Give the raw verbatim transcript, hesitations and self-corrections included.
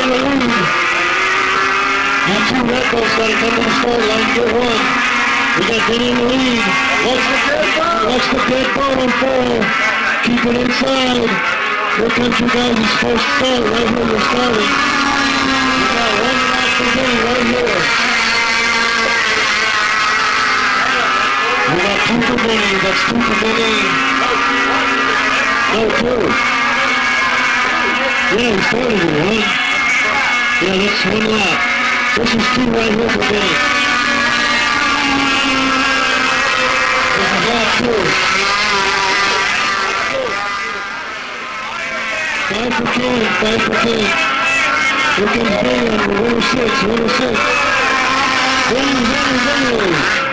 the lead. You two Red Bulls got to come to the start line, get one. We got Denny in the lead. Watch the dead ball. Watch the dead ball unfold. Keep it inside. Here comes your guys' first start. Right here, we're starting. We got one lap for Denny right here. We got two for Denny. That's two for Denny. No, two. Yeah, he started with one. Yeah, that's one lap. This is two right here for Denny. This is lap two. Five for Ken, five for Ken. Here comes Denny on the winner six, winner six. Denny, Denny, Denny.